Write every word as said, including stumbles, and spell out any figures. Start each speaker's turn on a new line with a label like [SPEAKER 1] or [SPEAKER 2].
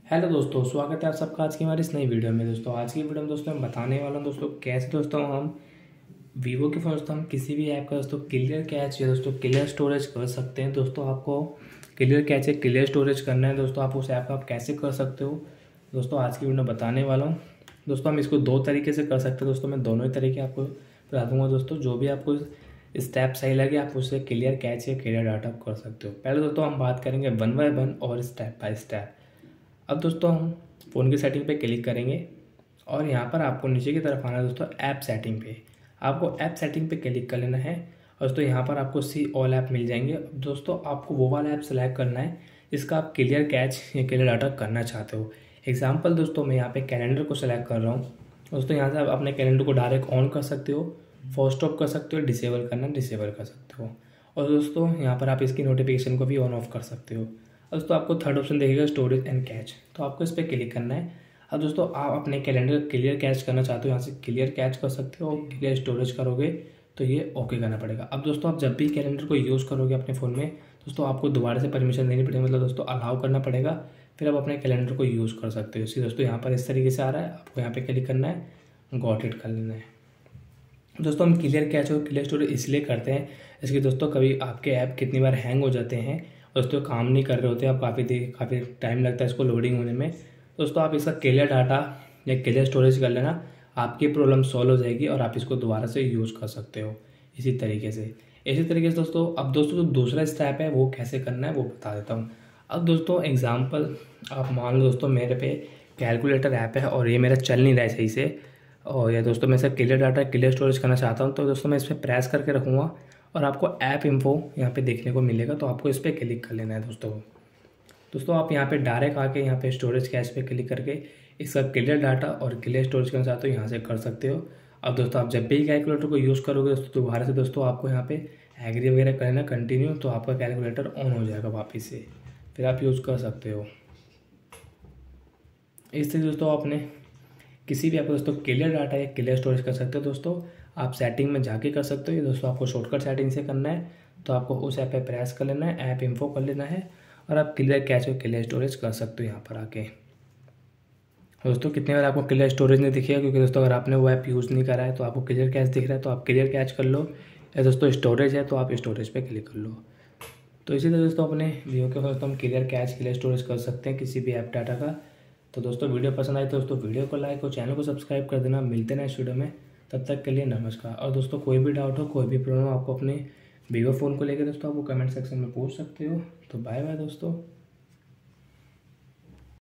[SPEAKER 1] Hello दोस्तों, स्वागत है आप सबका आज की हमारी इस नई वीडियो में। दोस्तों आज की वीडियो में दोस्तों मैं बताने वाला हूं दोस्तों कैसे दोस्तों हम वीवो के फ़ोन दोस्तों हम किसी भी ऐप का दोस्तों क्लियर कैच या दोस्तों क्लियर स्टोरेज कर सकते हैं। दोस्तों आपको क्लियर कैच या क्लियर स्टोरेज करना है दोस्तों, आप उस ऐप का आप कैसे कर सकते हो दोस्तों आज की वीडियो में बताने वाला हूँ। दोस्तों हम इसको दो तरीके से कर सकते हैं दोस्तों, मैं दोनों ही तरीके आपको बता दूंगा दोस्तों। जो भी आपको स्टेप सही लगे आप उससे क्लियर कैच या क्लियर डाटा कर सकते हो। पहले दोस्तों हम बात करेंगे वन बाय वन और स्टेप बाय स्टेप। अब दोस्तों हम फ़ोन की सेटिंग पे क्लिक करेंगे और यहाँ पर आपको नीचे की तरफ आना है दोस्तों ऐप सेटिंग पे। आपको ऐप सेटिंग पे क्लिक कर लेना है और दोस्तों यहाँ पर आपको सी ऑल ऐप मिल जाएंगे। दोस्तों आपको वो वाला ऐप सेलेक्ट करना है जिसका आप क्लियर कैच या क्लियर डाटा करना चाहते हो। एग्जाम्पल दोस्तों मैं यहाँ पे कैलेंडर को सेलेक्ट कर रहा हूँ। दोस्तों यहाँ से आप अपने कैलेंडर को डायरेक्ट ऑन कर सकते हो, फोर्स स्टॉप कर सकते हो, डिसेबल करना डिसेबल कर सकते हो। और दोस्तों यहाँ पर आप इसकी नोटिफिकेशन को भी ऑन ऑफ कर सकते हो। दोस्तों आपको थर्ड ऑप्शन देखेगा स्टोरेज एंड कैच, तो आपको इस पर क्लिक करना है। अब दोस्तों आप अपने कैलेंडर क्लियर कैच करना चाहते हो, यहाँ से क्लियर कैच कर सकते हो और क्लियर स्टोरेज करोगे तो ये ओके करना पड़ेगा। अब दोस्तों आप जब भी कैलेंडर को यूज़ करोगे अपने फ़ोन में दोस्तों आपको दोबारा से परमिशन देनी पड़ेगी, मतलब दोस्तों अलाउ करना पड़ेगा, फिर आप अपने कैलेंडर को यूज़ कर सकते हो। इसी दोस्तों यहाँ पर इस तरीके से आ रहा है, आपको यहाँ पर क्लिक करना है, गॉट इट कर लेना है। दोस्तों हम क्लियर कैच और क्लियर स्टोरेज इसलिए करते हैं इसलिए दोस्तों कभी आपके ऐप कितनी बार हैंग हो जाते हैं दोस्तों, काम नहीं कर रहे होते, आप काफ़ी देर काफ़ी टाइम लगता है इसको लोडिंग होने में। दोस्तों आप इसका क्लियर डाटा या क्लियर स्टोरेज कर लेना, आपकी प्रॉब्लम सॉल्व हो जाएगी और आप इसको दोबारा से यूज़ कर सकते हो इसी तरीके से। इसी तरीके से दोस्तों अब दोस्तों जो दूसरा स्टेप है वो कैसे करना है वो बता देता हूँ। अब दोस्तों एग्जाम्पल आप मान लो दोस्तों मेरे पे कैलकुलेटर ऐप है और ये मेरा चल नहीं रहा है सही से, और या दोस्तों मैं इसका क्लियर डाटा क्लियर स्टोरेज करना चाहता हूँ, तो दोस्तों मैं इस पर प्रेस करके रखूँगा और आपको ऐप इन्फो यहाँ पे देखने को मिलेगा, तो आपको इस पर क्लिक कर लेना है दोस्तों। दोस्तों आप यहाँ पे डायरेक्ट आके यहाँ पे स्टोरेज कैच पे क्लिक करके इसका क्लियर डाटा और क्लियर स्टोरेज करना चाहते हो यहाँ से कर सकते हो। अब दोस्तों आप जब भी कैलकुलेटर को यूज़ करोगे दोस्तों दोबारा से दोस्तों आपको यहाँ पे एग्री वगैरह करना कंटिन्यू, तो आपका कैलकुलेटर ऑन हो जाएगा वापस से, फिर आप यूज़ कर सकते हो। इससे दोस्तों आपने किसी भी आपको दोस्तों क्लियर डाटा या क्लियर स्टोरेज कर सकते हो। दोस्तों आप सेटिंग में जाके कर सकते हो, ये दोस्तों आपको शॉर्टकट सेटिंग से करना है, तो आपको उस ऐप पे प्रेस कर लेना है, ऐप इन्फो कर लेना है और आप क्लियर कैच और क्लियर स्टोरेज कर सकते हो यहाँ पर आके। दोस्तों कितने बार आपको क्लियर स्टोरेज नहीं दिखेगा, क्योंकि दोस्तों अगर आपने वो ऐप यूज़ नहीं करा है तो आपको क्लियर कैच दिख रहा है, तो आप क्लियर कैच कर लो, या दोस्तों स्टोरेज है तो आप स्टोरेज पर क्लिक कर लो। तो इसी तरह दोस्तों अपने वीडियो के दोस्तों हम क्लियर कैच क्लियर स्टोरेज कर सकते हैं किसी भी ऐप डाटा का। तो दोस्तों वीडियो पसंद आई तो दोस्तों वीडियो को लाइक और चैनल को सब्सक्राइब कर देना। मिलते हैं इस वीडियो में, तब तक के लिए नमस्कार। और दोस्तों कोई भी डाउट हो, कोई भी प्रॉब्लम आपको अपने वीवो फ़ोन को लेकर दोस्तों आप वो कमेंट सेक्शन में पूछ सकते हो। तो बाय बाय दोस्तों।